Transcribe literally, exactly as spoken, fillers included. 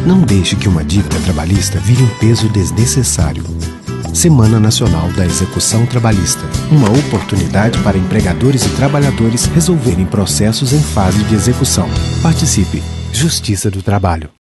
Não deixe que uma dívida trabalhista vire um peso desnecessário. Semana Nacional da Execução Trabalhista. Uma oportunidade para empregadores e trabalhadores resolverem processos em fase de execução. Participe. Justiça do Trabalho.